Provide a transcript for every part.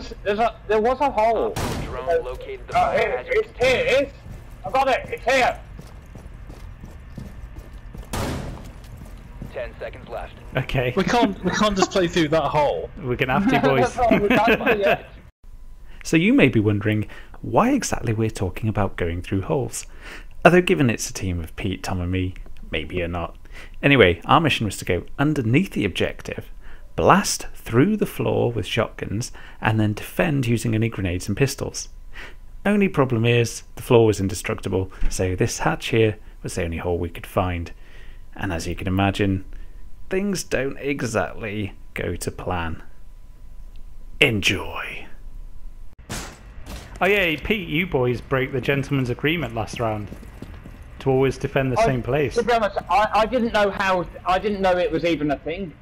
there was a hole. Drone located the It's here, it is. I got it, it's here. 10 seconds left. Okay. We can't just play through that hole. We're gonna have to, boys. So you may be wondering why exactly we're talking about going through holes. Although given it's a team of Pete, Tom and me, maybe you're not. Anyway, our mission was to go underneath the objective, blast through the floor with shotguns, and then defend using any grenades and pistols. Only problem is, the floor was indestructible, so this hatch here was the only hole we could find. And as you can imagine, things don't exactly go to plan. Enjoy! Oh yeah, Pete, you boys broke the gentleman's agreement last round to always defend the same place. To be honest, I didn't know it was even a thing.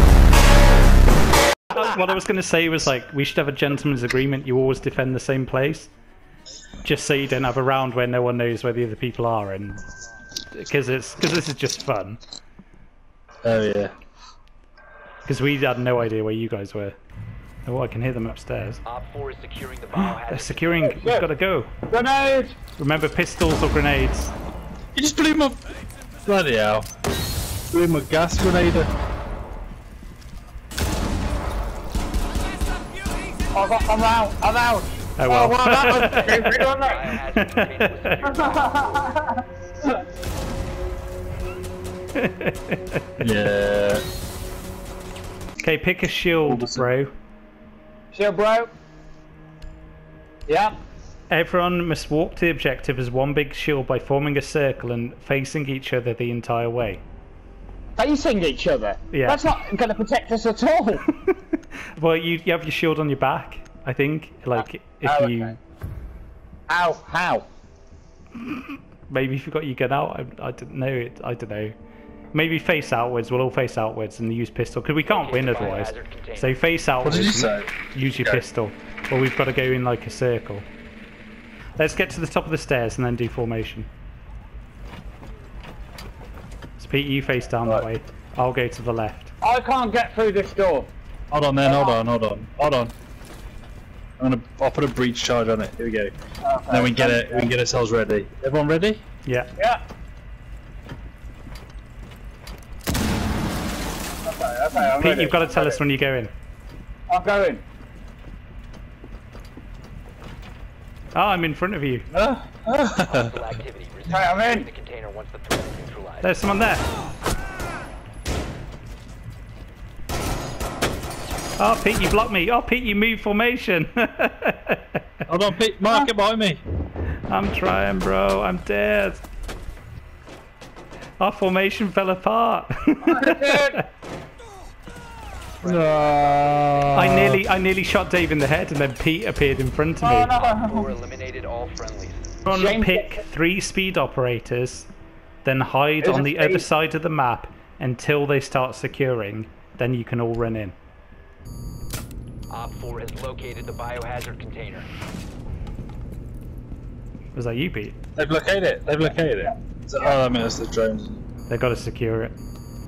What I was going to say was, like, we should have a gentleman's agreement, you always defend the same place. Just so you don't have a round where no one knows where the other people are, and because this is just fun. Oh yeah. Because we had no idea where you guys were. Oh, I can hear them upstairs. Op 4 is securing the biohazard. They're securing. We've got to go. Grenade! Remember, pistols or grenades. You just blew my... Bloody hell. Blew my gas grenade. I'm out. Oh well. Well, that was stupid, wasn't it? Yeah. Okay, pick a shield, bro. Shield, bro. Yeah. Everyone must walk to the objective as one big shield by forming a circle and facing each other the entire way. Facing each other? Yeah. That's not going to protect us at all. Well, you have your shield on your back, I think. Like, if you... Okay. Ow, how? Maybe if you got your gun out, I don't know. I don't know. Maybe face outwards. We'll all face outwards and use pistol because we can't win otherwise. So face outwards. What did you say? Use your pistol, or we've got to go in like a circle. Let's get to the top of the stairs and then do formation. So Pete, you face down that way. I'll go to the left. I can't get through this door. Hold on then, hold on. I'll put a breach charge on it. Here we go. Okay. Then we can get ourselves ready. Everyone ready? Yeah. Yeah. Okay, I'm Pete, ready. you've got to tell us when you go in. I'm going. Oh, I'm in front of you. Hostile activity. Okay, I'm in. The container once the threat is neutralized. There's someone there. Oh, Pete, you blocked me. Oh, Pete, you moved formation. Hold on, Pete. Mark it behind me. I'm trying, bro. I'm dead. Our formation fell apart. I nearly shot Dave in the head, and then Pete appeared in front of me. Op 4 eliminated all friendlies. Everyone pick 3 speed operators, then hide on the other side of the map until they start securing. Then you can all run in. Op 4 has located the biohazard container. Was that you, Pete? They've located it. Oh, I mean, it's the drones. They've got to secure it.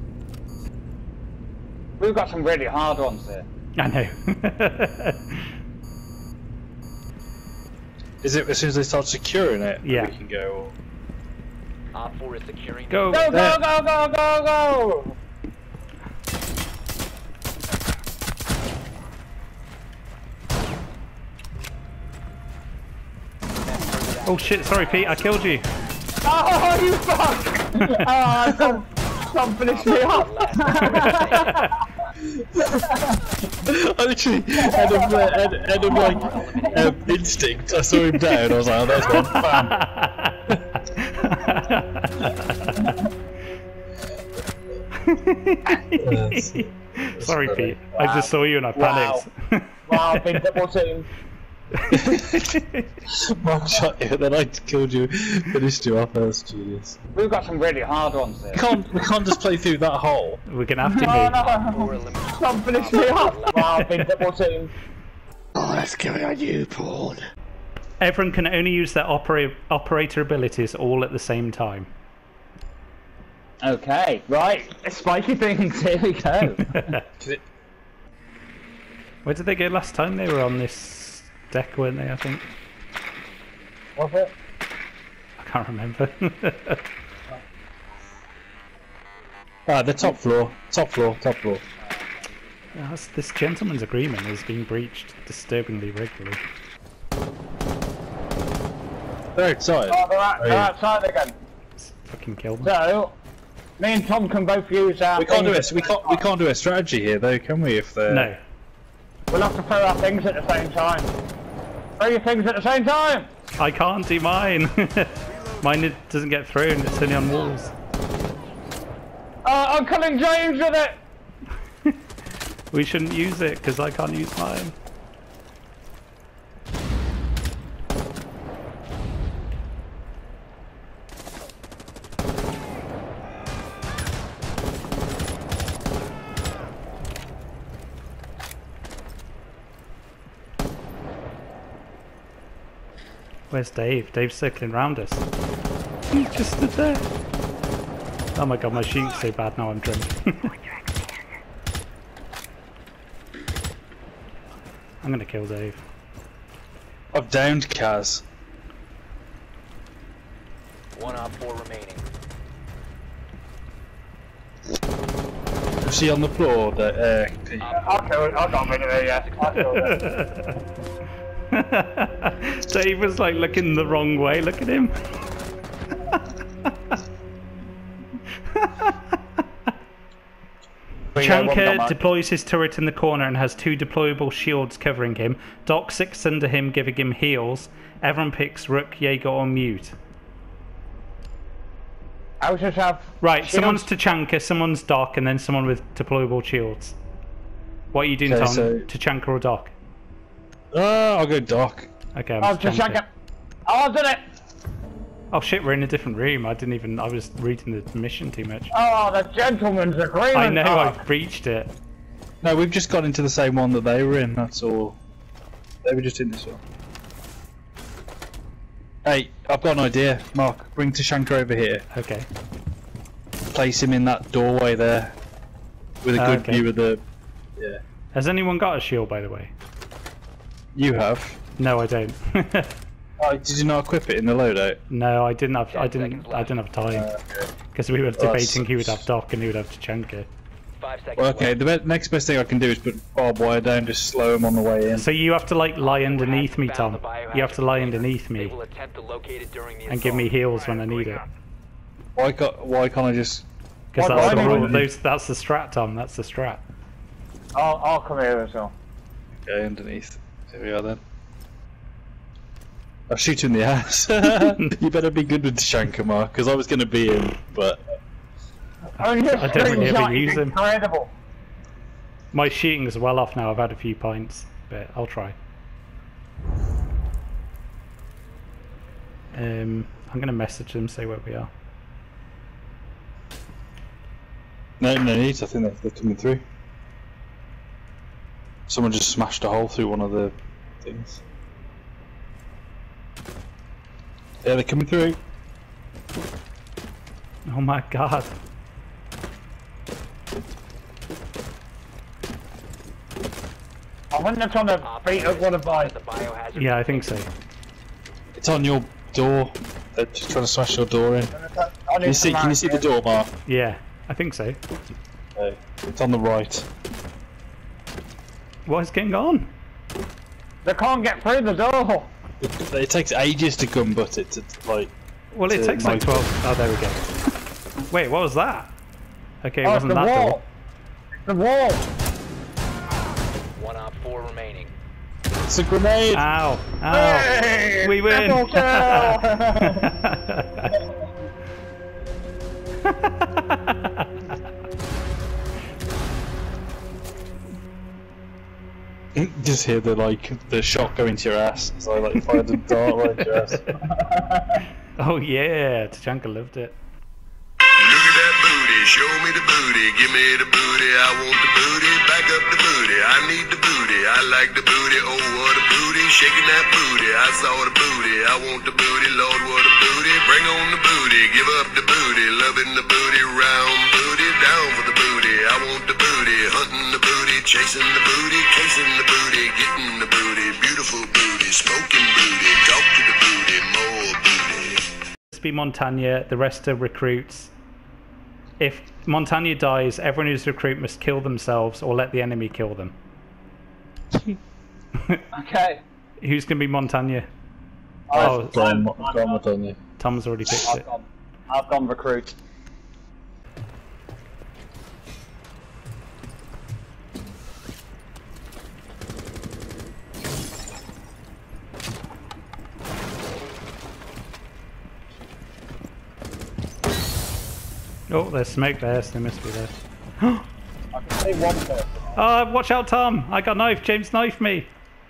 We've got some really hard ones here. I know. Is it as soon as they start securing it? Yeah. We can go. Op 4 is securing. Go. Go, go, go, go, go, go! Oh shit! Sorry, Pete. I killed you. Oh, you fuck! Tom finished me off. I literally had of like instinct. I saw him down. I was like, oh, there's one. Bam. Sorry, Pete. Wow. I just saw you and I panicked. Wow, big double team. Mark shot you, then I killed you, finished you off. That's genius. We've got some really hard ones here. We can't just play through that hole. We're gonna have to No. Tom finished me off. Wow, big double team. Oh, let's give it a you, Paul. Everyone can only use their operator abilities all at the same time. Okay, right. Spiky things, here we go. Where did they go last time? They were on this deck, weren't they, I think? Was it? I can't remember. The top floor. Top floor. Top floor. This gentleman's agreement is being breached disturbingly regularly. They're outside. Oh, they're outside again. Let's fucking kill them. So, me and Tom can both use our We can't do things. it. We can't do a strategy here, though, can we? If they're... No. We'll have to throw our things at the same time. Throw your things at the same time! I can't do mine. Mine doesn't get thrown, it's only on walls. I'm killing James with it! We shouldn't use it, because I can't use mine. Where's Dave? Dave's circling round us. He just stood there. Oh my god, my shooting's so bad now I'm drunk. I'm gonna kill Dave. I've downed Kaz. 1 Op 4 remaining. You see on the floor that I'll kill it. I'll got rid of it, yeah. I'll kill it. Dave was like looking the wrong way, look at him. Chanka deploys his turret in the corner and has 2 deployable shields covering him. Doc 6 under him, giving him heals. Everyone picks Rook, Jaeger or Mute. I was just have... Right, shields. someone's Tachanka, someone's Doc, and then someone with deployable shields. What are you doing, Okay, Tom? so- Tachanka or Doc? I'll go Doc. Okay, Oh, I'm just Tachanka. check it. Oh, I did it! Oh shit, we're in a different room. I was reading the mission too much. Oh, the gentleman's agreement! I know, Oh. I breached it. No, we've just got into the same one that they were in, that's all. They were just in this one. Hey, I've got an idea. Mark, bring Tachanka over here. Okay. Place him in that doorway there. With a good Okay. view of the... Yeah. Has anyone got a shield, by the way? You have. No, I don't. Oh, did you not equip it in the loadout? No, I didn't have. 10 I didn't seconds have left. time Okay. because we were Well, debating who would have Doc and who would have Tachanka. 5 seconds Well, okay, left. the next best thing I can do is put barbed wire down, just slow him on the way in. So you have to like lie underneath me, Found Tom. the biohazard You have to lie container. underneath They me will attempt to locate it during the and give me assault. heals when I need it. Why can't I just... Because Why- that's why the do rule. you- That's the strat, Tom. That's the strat. I'll come here as well. Okay, underneath. Here we are then. I'll shoot him in the ass. You better be good with Tachanka, Mark, because I was going to be him, but... Only a I don't really ever screenshot use is them. incredible. My shooting's well off now. I've had a few pints, but I'll try. I'm gonna message them, say where we are. No need, I think they're coming through. Someone just smashed a hole through one of the things. Yeah, they're coming through. Oh my god. I think that's on the feet of one of mine. The biohazard Yeah, I think so. It's on your door. They're just trying to smash your door in. Can you see the door, Mark? Yeah, I think so. Okay. It's on the right. What is going on? They can't get through the door. It takes ages to gun butt it to, like... Well, it to takes like my- 12. Oh, there we go. Wait, what was that? Okay, it Oh, it's wasn't the that wall. door. It's the wall. 1 Op 4 remaining. It's a grenade! Ow! Ow! Hey, We win! triple kill. Just hear the shot go into your ass. So I fired a dart right into your ass. Oh yeah, Tachanka loved it. Look at that booty, show me the booty, give me the booty, I want the booty, back up the booty, I need the booty, I like the booty, oh what a booty, shaking that booty, I saw the booty, I want the booty, Lord what a booty, bring on the booty, give up the booty, loving the booty, round booty, down for the booty, I want the booty, hunting the booty, Chasing the booty, casing the booty, getting the booty, beautiful booty, smoking booty, talk to the booty, more booty. Let's be Montagna, the rest are recruits. If Montagna dies, everyone who's a recruit must kill themselves or let the enemy kill them. Okay. Who's going to be Montagna? Go on, Montagna. Tom's already picked it. I've gone recruit. Oh, there's smoke there, so they must be there. I can see one person. Watch out, Tom! I got knifed. James knifed me.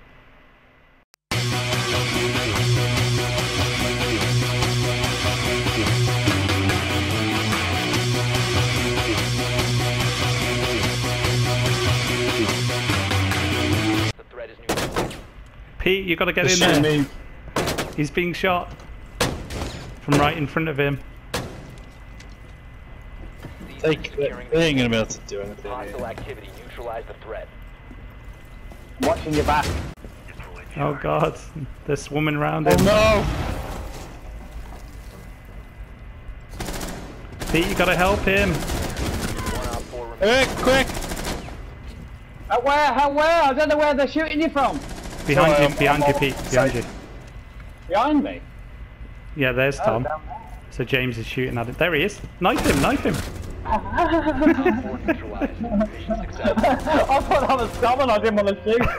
The threat is new. Pete, you got to get in there. He's being shot from right in front of him. They ain't gonna be able to do anything. Hostile activity. Neutralize the threat. I'm watching your back. Oh God, they're swarming around him. Oh no! Pete, you got to help him. Quick! How where? I don't know where they're shooting you from. Behind you, Pete, behind you. Behind me? Yeah, there's Tom. Down there. So James is shooting at it. There he is. Knife him! Neutralized. Mission success. I thought I was someone I didn't want to shoot.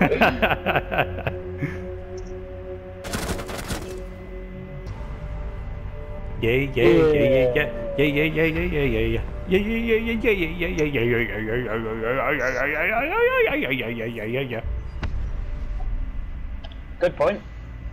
Yeah. Good point.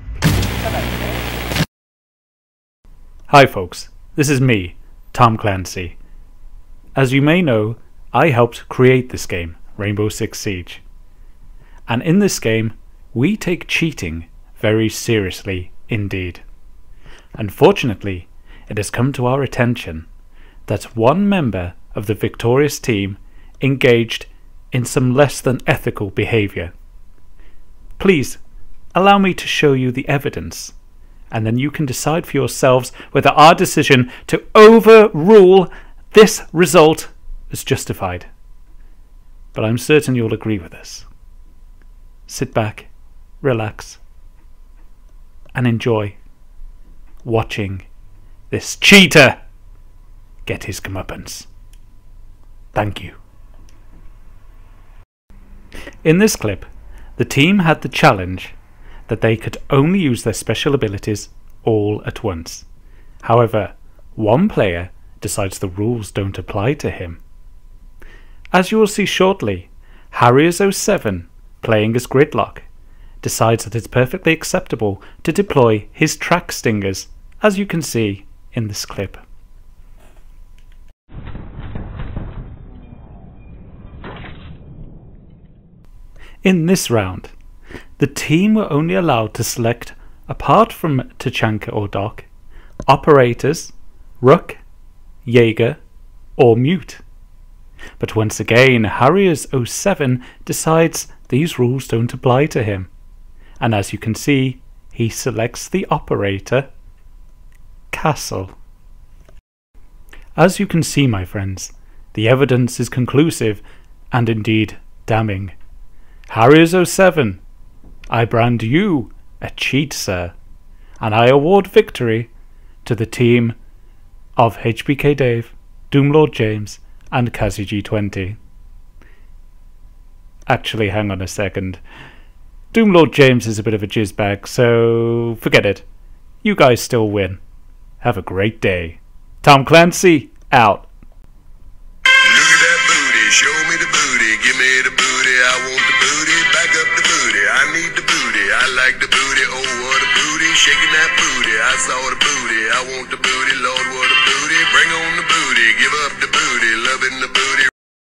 Hi folks, this is me, Tom Clancy. As you may know, I helped create this game, Rainbow Six Siege. And in this game, we take cheating very seriously indeed. Unfortunately, it has come to our attention that one member of the victorious team engaged in some less than ethical behaviour. Please, allow me to show you the evidence, and then you can decide for yourselves whether our decision to overrule this result is justified. But I'm certain you'll agree with us. Sit back, relax, and enjoy watching this cheater get his comeuppance. Thank you. In this clip, the team had the challenge that they could only use their special abilities all at once. However, one player decides the rules don't apply to him. As you will see shortly, Harriers07, playing as Gridlock, decides that it's perfectly acceptable to deploy his track stingers, as you can see in this clip. In this round, the team were only allowed to select, apart from Tachanka or Doc, operators, Rook, Jaeger, or Mute. But once again, Harriers07 decides these rules don't apply to him, and as you can see, he selects the operator, Castle. As you can see, my friends, the evidence is conclusive and indeed damning. Harriers07, I brand you a cheat, sir, and I award victory to the team of HBK Dave, Doomlord James, and KaziG20. Actually, hang on a second. Doomlord James is a bit of a jizzbag, so forget it. You guys still win. Have a great day. Tom Clancy, out. Look at that booty, show me the booty, give me the booty, I want the booty, back up the booty, I need the booty, I like the booty, oh what a booty, shaking that booty, I saw the booty, I want the booty, Lord what a booty, bring on the booty, give up the booty, loving the booty.